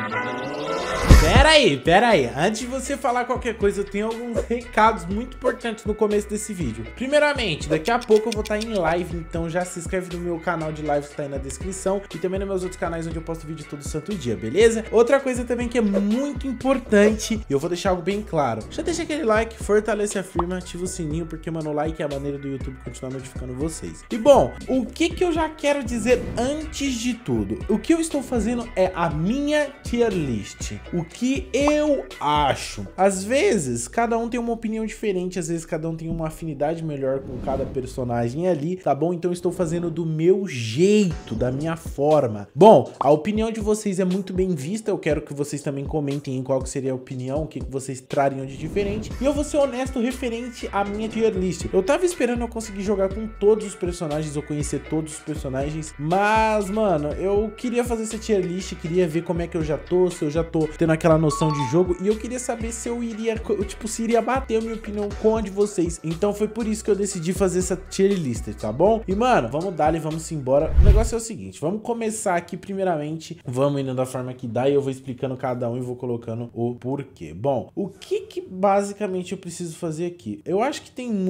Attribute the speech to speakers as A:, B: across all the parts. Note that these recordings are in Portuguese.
A: Pera aí, antes de você falar qualquer coisa, eu tenho alguns recados muito importantes no começo desse vídeo. Primeiramente, daqui a pouco eu vou estar em live, então já se inscreve no meu canal de live que tá aí na descrição e também nos meus outros canais onde eu posto vídeo todo santo dia, beleza? Outra coisa também que é muito importante, e eu vou deixar algo bem claro, já deixa aquele like, fortalece a firma, ativa o sininho, porque, mano, o like é a maneira do YouTube continuar notificando vocês. E bom, o que eu já quero dizer antes de tudo? O que eu estou fazendo é a minha tier list, o que eu acho. Às vezes, cada um tem uma opinião diferente, às vezes cada um tem uma afinidade melhor com cada personagem ali, tá bom? Então eu estou fazendo do meu jeito, da minha forma. Bom, a opinião de vocês é muito bem vista, eu quero que vocês também comentem em qual que seria a opinião, o que vocês trariam de diferente, e eu vou ser honesto referente à minha tier list. Eu tava esperando eu conseguir jogar com todos os personagens, eu conhecer todos os personagens, mas, mano, eu queria fazer essa tier list, queria ver como é que eu já tô, se eu já tô tendo aquela noção de jogo, e eu queria saber se eu iria, tipo, se iria bater a minha opinião com a de vocês. Então foi por isso que eu decidi fazer essa tier list, tá bom? E, mano, vamos dar e vamos embora. O negócio é o seguinte, vamos começar aqui primeiramente, vamos indo da forma que dá e eu vou explicando cada um e vou colocando o porquê. Bom, o que basicamente eu preciso fazer aqui? Eu acho que tem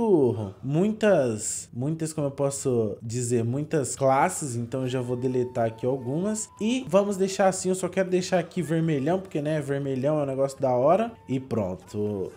A: muitas, como eu posso dizer, muitas classes, então eu já vou deletar aqui algumas e vamos deixar assim, eu só quero deixar aqui vermelhão, porque, né, vermelhão é um negócio da hora e pronto.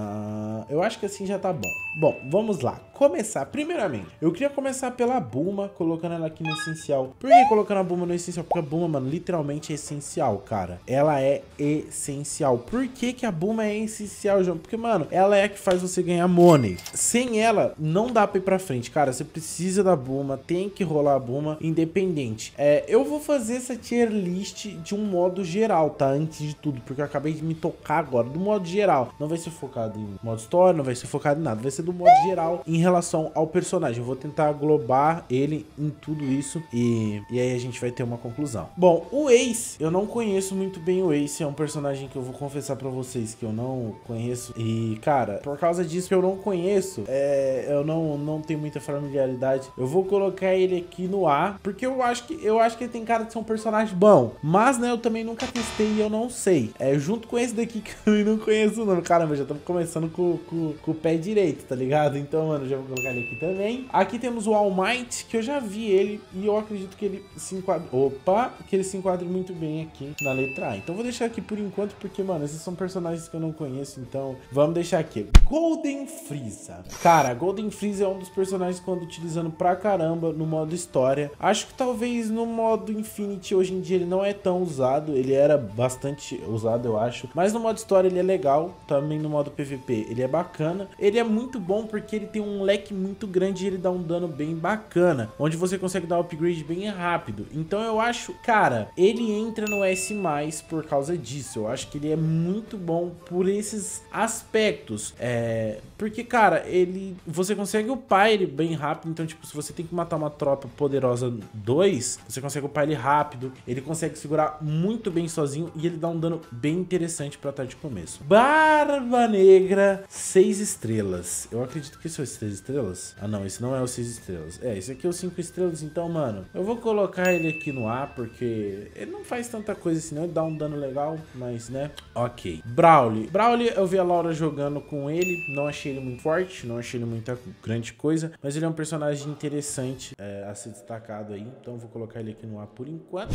A: Eu acho que assim já tá bom. Bom, vamos lá. Começar, primeiramente, eu queria começar pela Bulma, colocando ela aqui no essencial. Por que colocando a Bulma no essencial? Porque a Bulma, mano, literalmente é essencial, cara. Ela é essencial. Por que a Bulma é essencial, João? Porque, mano, ela é a que faz você ganhar money. Sem ela, não dá pra ir pra frente, cara. Você precisa da Bulma, tem que rolar a Bulma, independente. Eu vou fazer essa tier list de um modo geral, tá? Antes de tudo, porque eu acabei de me tocar agora. Do modo geral, não vai ser focado em modo história, não vai ser focado em nada. Vai ser do modo geral em relação ao personagem. Eu vou tentar englobar ele em tudo isso e aí a gente vai ter uma conclusão. Bom, o Ace, eu não conheço muito bem o Ace. É um personagem que eu vou confessar pra vocês que eu não conheço. E, cara, por causa disso que eu não conheço, eu não tenho muita familiaridade. Eu vou colocar ele aqui no A, porque eu acho que ele tem cara de ser um personagem bom. Mas, né, eu também nunca testei e eu não sei. Junto com esse daqui que eu não conheço o nome. Caramba, já estamos começando com o pé direito, tá ligado? Então, mano, já vou colocar ele aqui também. Aqui temos o All Might, que eu já vi ele e eu acredito que ele se enquadra... Opa! Que ele se enquadre muito bem aqui na letra A. Então vou deixar aqui por enquanto, porque, mano, esses são personagens que eu não conheço, então vamos deixar aqui. Golden Frieza. Cara, Golden Frieza é um dos personagens que eu ando utilizando pra caramba no modo história. Acho que talvez no modo Infinity hoje em dia ele não é tão usado. Ele era bastante usado, eu acho. Mas no modo história ele é legal. Também no modo PVP ele é bacana. Ele é muito bom porque ele tem um leque muito grande e ele dá um dano bem bacana, onde você consegue dar upgrade bem rápido. Então eu acho, cara, ele entra no S+, por causa disso. Eu acho que ele é muito bom por esses aspectos. Porque, cara, você consegue upar ele bem rápido. Então, tipo, se você tem que matar uma tropa poderosa 2, você consegue upar ele rápido. Ele consegue segurar muito bem sozinho e ele dá um dano bem interessante pra estar de começo. Barba Negra, 6 estrelas. Eu acredito que esse é o 6 estrelas. Ah, não, esse não é o 6 estrelas. Esse aqui é o 5 estrelas. Então, mano, eu vou colocar ele aqui no A, porque ele não faz tanta coisa assim, não. Ele dá um dano legal, mas, né, ok. Brawly, eu vi a Laura jogando com ele. Não achei ele muito forte, não achei ele muita grande coisa, mas ele é um personagem interessante a ser destacado aí. Então eu vou colocar ele aqui no A por enquanto.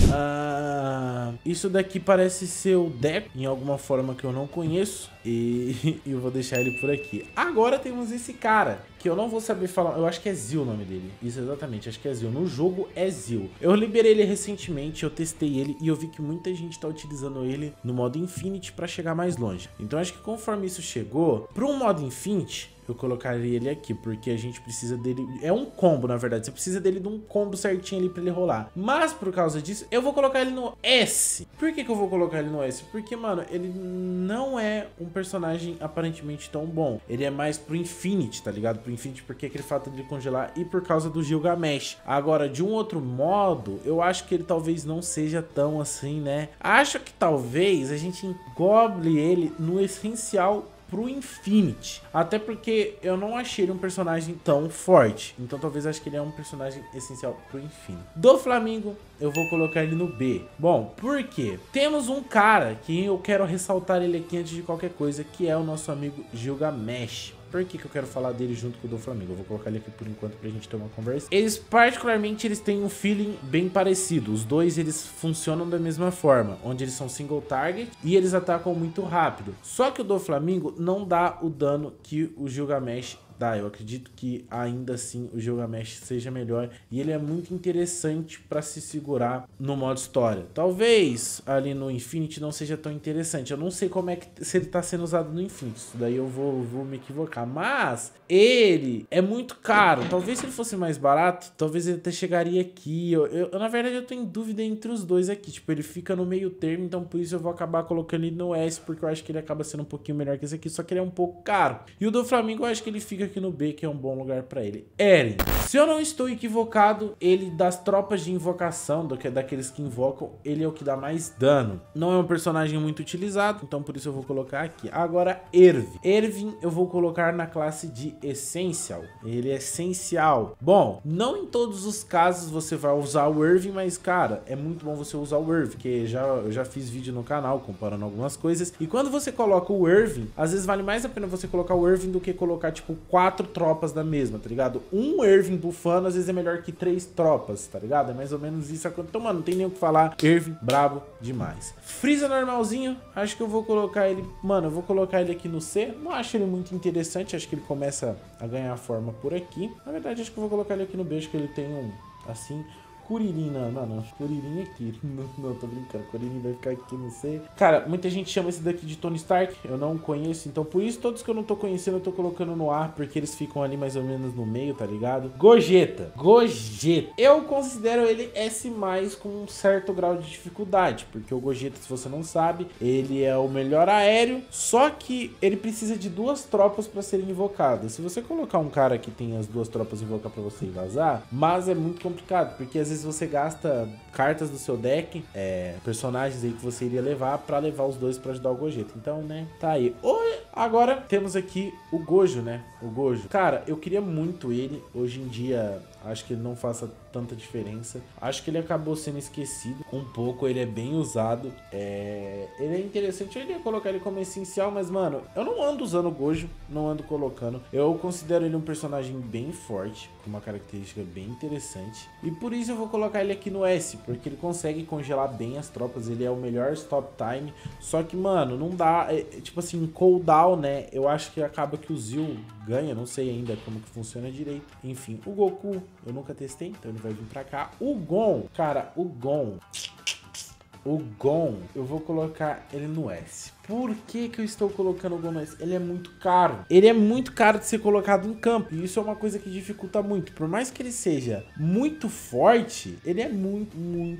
A: Isso daqui parece ser o Deco, em alguma forma que eu não conheço, e eu vou deixar ele por aqui. Agora temos esse cara, que eu não vou saber falar, eu acho que é Zil o nome dele. Isso, exatamente, acho que é Zil. No jogo é Zil. Eu liberei ele recentemente, eu testei ele e eu vi que muita gente tá utilizando ele no modo Infinity pra chegar mais longe. Então acho que conforme isso chegou, para um modo Infinity, eu colocaria ele aqui, porque a gente precisa dele... É um combo, na verdade. Você precisa dele de um combo certinho ali pra ele rolar. Mas, por causa disso, eu vou colocar ele no S. Por que eu vou colocar ele no S? Porque, mano, ele não é um personagem aparentemente tão bom. Ele é mais pro Infinity, tá ligado? Pro Infinity, porque é aquele fato de congelar e por causa do Gilgamesh. Agora, de um outro modo, eu acho que ele talvez não seja tão assim, né? Acho que talvez a gente engoble ele no essencial pro Infinity. Até porque eu não achei ele um personagem tão forte. Então talvez acho que ele é um personagem essencial pro Infinity. Do Flamengo, eu vou colocar ele no B. Bom, por quê? Temos um cara que eu quero ressaltar ele aqui antes de qualquer coisa, que é o nosso amigo Gilgamesh. Por que eu quero falar dele junto com o do Flamengo? Eu vou colocar ele aqui por enquanto pra gente ter uma conversa. Eles, particularmente, eles têm um feeling bem parecido. Os dois, eles funcionam da mesma forma, onde eles são single target e eles atacam muito rápido. Só que o do Flamengo não dá o dano que o Gilgamesh dá. Eu acredito que ainda assim o Gilgamesh seja melhor e ele é muito interessante para se segurar no modo história. Talvez ali no Infinity não seja tão interessante. Eu não sei como é que se ele tá sendo usado no Infinity. Isso daí eu vou me equivocar. Mas ele é muito caro. Talvez se ele fosse mais barato, talvez ele até chegaria aqui. Na verdade eu tô em dúvida entre os dois aqui. Tipo, ele fica no meio termo, então por isso eu vou acabar colocando ele no S, porque eu acho que ele acaba sendo um pouquinho melhor que esse aqui, só que ele é um pouco caro. E o do Flamengo eu acho que ele fica aqui no B, que é um bom lugar pra ele. Eren, se eu não estou equivocado, ele das tropas de invocação, daqueles que invocam, ele é o que dá mais dano. Não é um personagem muito utilizado, então por isso eu vou colocar aqui. Agora, Erwin eu vou colocar na classe de Essential. Ele é essencial. Bom, não em todos os casos você vai usar o Erwin, mas cara, é muito bom você usar o Erwin, porque eu já fiz vídeo no canal comparando algumas coisas. E quando você coloca o Erwin, às vezes vale mais a pena você colocar o Erwin do que colocar tipo 4 tropas da mesma, tá ligado? Um Erwin bufando às vezes é melhor que 3 tropas, tá ligado? É mais ou menos isso. Então, mano, não tem nem o que falar. Erwin, brabo demais. Freeza normalzinho, acho que eu vou colocar ele... Mano, eu vou colocar ele aqui no C. Não acho ele muito interessante, acho que ele começa a ganhar forma por aqui. Na verdade, acho que eu vou colocar ele aqui no B, acho que ele tem um, assim... Kuririn, mano, Kuririn aqui. Não, tô brincando. Kuririn vai ficar aqui, não sei. Cara, muita gente chama esse daqui de Tony Stark. Eu não conheço, então por isso todos que eu não tô conhecendo eu tô colocando no ar, porque eles ficam ali mais ou menos no meio, tá ligado? Gogeta. Eu considero ele S+, com um certo grau de dificuldade, porque o Gogeta, se você não sabe, ele é o melhor aéreo, só que ele precisa de 2 tropas pra serem invocadas. Se você colocar um cara que tem as 2 tropas invocar pra você e vazar, mas é muito complicado, porque às vezes você gasta cartas do seu deck, personagens aí que você iria levar pra levar os 2 pra ajudar o Gogeta. Então, né, tá aí. Agora temos aqui o Gojo, né? O Gojo. Cara, eu queria muito ele. Hoje em dia, acho que ele não faça tanta diferença. Acho que ele acabou sendo esquecido um pouco. Ele é bem usado. Ele é interessante. Eu iria colocar ele como essencial, mas, mano, eu não ando usando o Gojo. Não ando colocando. Eu considero ele um personagem bem forte, com uma característica bem interessante. E por isso eu vou colocar ele aqui no S, porque ele consegue congelar bem as tropas. Ele é o melhor stop time. Só que, mano, não dá... tipo assim, cooldown, né? Eu acho que acaba que o Zil ganha. Não sei ainda como que funciona direito. Enfim, o Goku eu nunca testei, então ele vai vir pra cá. O Gon, cara, o Gon, eu vou colocar ele no S. Por que eu estou colocando o Gon no S? Ele é muito caro. Ele é muito caro de ser colocado em campo. E isso é uma coisa que dificulta muito. Por mais que ele seja muito forte, ele é muito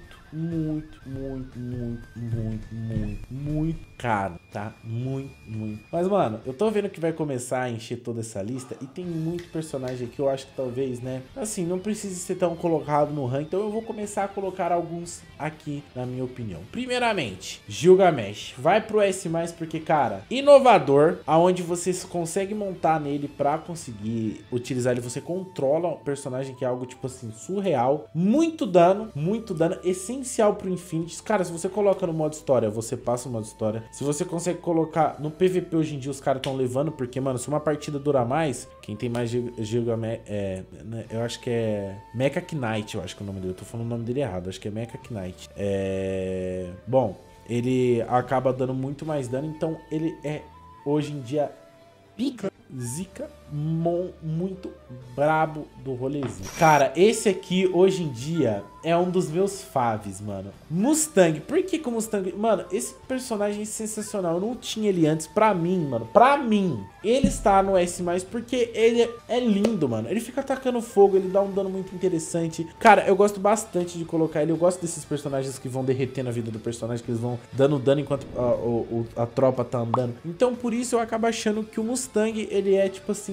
A: caro, tá? Muito. Mas, mano, eu tô vendo que vai começar a encher toda essa lista e tem muito personagem aqui, eu acho que talvez, né? Assim, não precise ser tão colocado no ranking, então eu vou começar a colocar alguns aqui, na minha opinião. Primeiramente, Gilgamesh. Vai pro S+, porque, cara, inovador, aonde você consegue montar nele pra conseguir utilizar ele, você controla o personagem, que é algo, tipo assim, surreal. Muito dano, essencial pro Infinity. Cara, se você coloca no modo história, você passa o modo história. Se você consegue colocar no PVP hoje em dia, os caras estão levando, porque, mano, se uma partida durar mais, quem tem mais Gilgamesh, né, eu acho que é Mecha Knight, eu acho que é o nome dele. Eu tô falando o nome dele errado, acho que é Mecha Knight. Bom, ele acaba dando muito mais dano, então ele é, hoje em dia, pica, zica, muito brabo do rolezinho. Cara, esse aqui, hoje em dia, é um dos meus faves, mano. Mustang. Por que o Mustang... Mano, esse personagem é sensacional. Eu não tinha ele antes. Pra mim, mano. Pra mim, ele está no S+, porque ele é lindo, mano. Ele fica atacando fogo. Ele dá um dano muito interessante. Cara, eu gosto bastante de colocar ele. Eu gosto desses personagens que vão derretendo a vida do personagem, que eles vão dando dano enquanto a tropa tá andando. Então, por isso, eu acabo achando que o Mustang, ele é, tipo assim,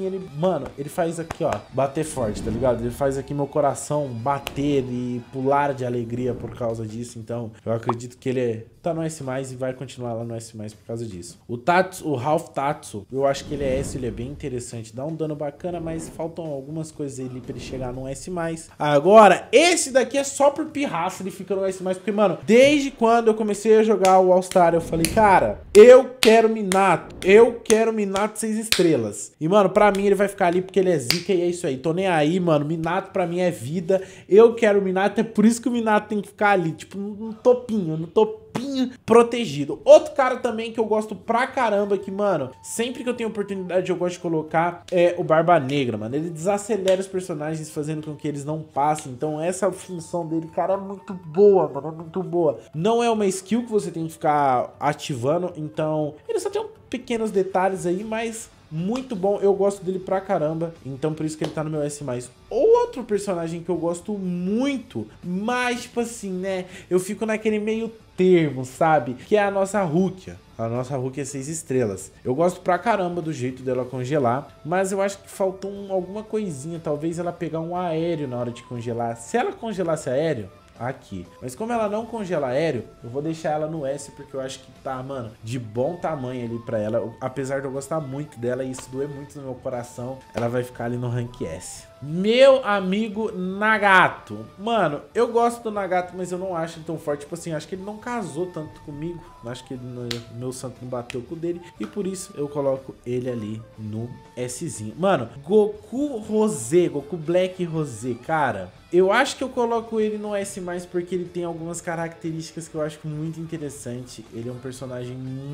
A: ele, mano, ele faz aqui, ó, bater forte, tá ligado? Ele faz aqui meu coração bater e pular de alegria por causa disso. Então, eu acredito que ele tá no S+, e vai continuar lá no S+, por causa disso. O Ralph Tatsu, eu acho que ele é S, ele é bem interessante, dá um dano bacana, mas faltam algumas coisas ali pra ele chegar no S+. Agora, esse daqui é só por pirraça, ele fica no S+, porque, mano, desde quando eu comecei a jogar o All-Star, eu falei, cara, eu quero Minato 6 estrelas. E, mano, pra mim ele vai ficar ali porque ele é zica e é isso aí. Tô nem aí, mano, Minato pra mim é vida, eu quero Minato, é por isso que o Minato tem que ficar ali, tipo, no topinho protegido. Outro cara também que eu gosto pra caramba que, mano, sempre que eu tenho oportunidade eu gosto de colocar é o Barba Negra, mano. Ele desacelera os personagens fazendo com que eles não passem. Então essa função dele, cara, é muito boa, mano, é muito boa. Não é uma skill que você tem que ficar ativando, então ele só tem pequenos detalhes aí, mas muito bom, eu gosto dele pra caramba, então por isso que ele tá no meu S+. Outro personagem que eu gosto muito, mas tipo assim, né, eu fico naquele meio termo, sabe? Que é a nossa Rukia. A nossa Rukia é 6 estrelas. Eu gosto pra caramba do jeito dela congelar, mas eu acho que faltou alguma coisinha, talvez ela pegar um aéreo na hora de congelar. Se ela congelasse aéreo, aqui. Mas como ela não congela aéreo, eu vou deixar ela no S, porque eu acho que tá, mano, de bom tamanho ali pra ela. Apesar de eu gostar muito dela e isso doer muito no meu coração, ela vai ficar ali no rank S. Meu amigo Nagato. Mano, eu gosto do Nagato, mas eu não acho ele tão forte. Tipo assim, acho que ele não casou tanto comigo. Acho que meu santo não bateu com o dele. E por isso eu coloco ele ali no Szinho. Mano, Goku Rosé, Goku Black Rosé, cara, eu acho que eu coloco ele no S+, porque ele tem algumas características que eu acho muito interessante. Ele é um personagem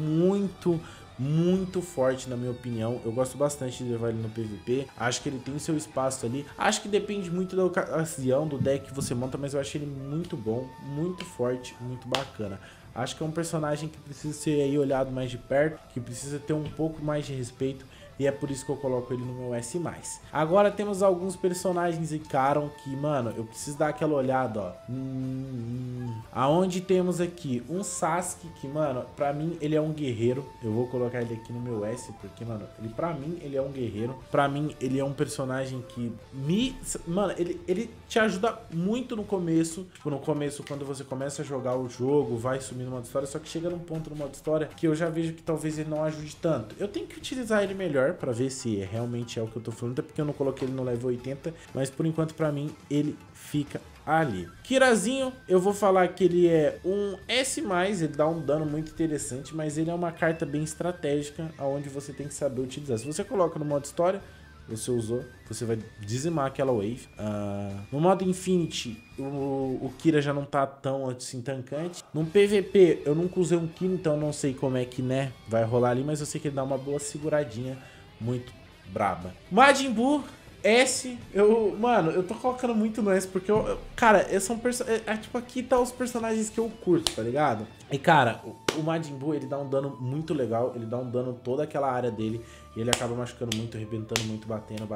A: muito forte, na minha opinião. Eu gosto bastante de levar ele no PVP. Acho que ele tem seu espaço ali. Acho que depende muito da ocasião, do deck que você monta, mas eu acho ele muito bom, muito forte, muito bacana. Acho que é um personagem que precisa ser aí olhado mais de perto, que precisa ter um pouco mais de respeito. E é por isso que eu coloco ele no meu S+. Agora temos alguns personagens em Caron que, mano, eu preciso dar aquela olhada, ó. Aonde temos aqui um Sasuke que, mano, pra mim ele é um guerreiro. Eu vou colocar ele aqui no meu S, porque, mano, pra mim ele é um guerreiro. Pra mim ele é um personagem que mano, ele te ajuda muito no começo. Tipo, no começo, quando você começa a jogar o jogo, vai subindo no modo história. Só que chega num ponto no modo história que eu já vejo que talvez ele não ajude tanto. Eu tenho que utilizar ele melhor pra ver se realmente é o que eu tô falando, até porque eu não coloquei ele no level 80, mas por enquanto pra mim ele fica ali. Kirazinho, eu vou falar que ele é um S+, ele dá um dano muito interessante, mas ele é uma carta bem estratégica, onde você tem que saber utilizar. Se você coloca no modo história, você usou, você vai dizimar aquela wave. No modo Infinity, o Kira já não tá tão assim tancante. No PVP, eu nunca usei um Kira, então não sei como é que, né, vai rolar ali, mas eu sei que ele dá uma boa seguradinha muito braba. Majin Buu S, mano, eu tô colocando muito no S porque cara, são tipo, aqui tá os personagens que eu curto, tá ligado? E cara, o Majin Buu, ele dá um dano muito legal, ele dá um dano toda aquela área dele, e ele acaba machucando muito, arrebentando muito, batendo.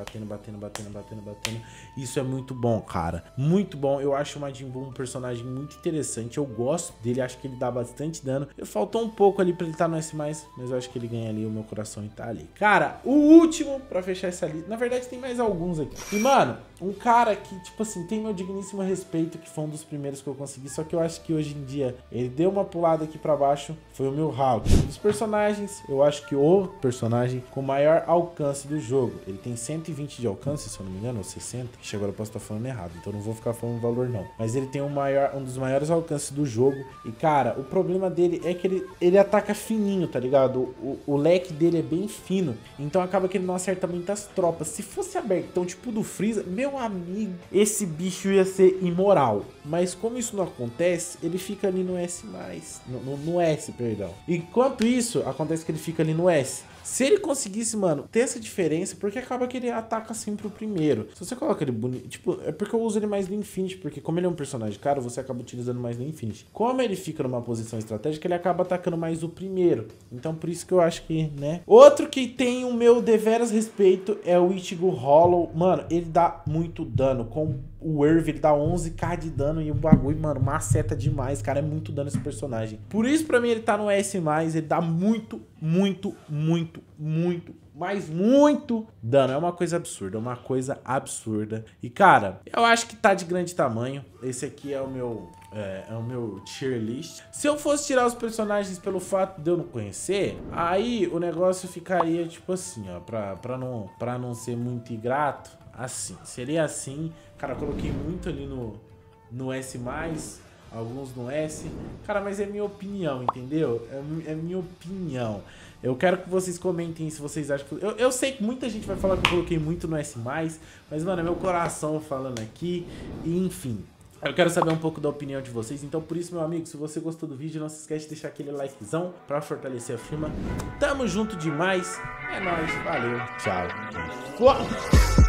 A: Isso é muito bom, cara. Muito bom. Eu acho o Majin Buu um personagem muito interessante. Eu gosto dele, acho que ele dá bastante dano. Faltou um pouco ali pra ele estar no S+, mas eu acho que ele ganha ali, o meu coração e tá ali. Cara, o último pra fechar essa lista, na verdade tem mais alguns aqui. E, mano, um cara que, tipo assim, tem meu digníssimo respeito, que foi um dos primeiros que eu consegui, só que eu acho que hoje em dia ele deu uma pulada aqui pra baixo, foi o Mihawk. Um dos personagens, eu acho que o personagem com maior alcance do jogo. Ele tem 120 de alcance, se eu não me engano, ou 60. Que agora eu posso estar falando errado, então não vou ficar falando o valor não. Mas ele tem um dos maiores alcances do jogo. E, cara, o problema dele é que ele ataca fininho, tá ligado? O leque dele é bem fino, então acaba que ele não acerta muitas tropas. Se fosse aberto, então, tipo do Freeza, meu amigo, esse bicho ia ser imoral. Mas como isso não acontece, ele fica ali no S+, no S, perdão. Enquanto isso, acontece que ele fica ali no S. Se ele conseguisse, mano, ter essa diferença, porque acaba que ele ataca sempre o primeiro. Se você coloca ele bonito, tipo, é porque eu uso ele mais no Infinity, porque como ele é um personagem caro, você acaba utilizando mais no Infinity. Como ele fica numa posição estratégica, ele acaba atacando mais o primeiro. Então por isso que eu acho que, né. Outro que tem o meu deveras respeito é o Ichigo Hollow. Mano, ele dá muito dano. Com o Irv, ele dá 11k de dano e o bagulho, mano, maceta demais, cara. É muito dano esse personagem. Por isso pra mim ele tá no S+, ele dá muito mas muito dano. É uma coisa absurda, E, cara, eu acho que tá de grande tamanho. Esse aqui é o meu tier list. Se eu fosse tirar os personagens pelo fato de eu não conhecer, aí o negócio ficaria tipo assim, ó, pra não ser muito ingrato, assim. Seria assim, cara, eu coloquei muito ali no S+, alguns no S. Cara, mas é minha opinião, entendeu? É minha opinião. Eu quero que vocês comentem se vocês acham que... Eu sei que muita gente vai falar que eu coloquei muito no S+, mas, mano, é meu coração falando aqui. E, enfim, eu quero saber um pouco da opinião de vocês. Então, por isso, meu amigo, se você gostou do vídeo, não se esquece de deixar aquele likezão pra fortalecer a firma. Tamo junto demais. É nóis. Valeu. Tchau.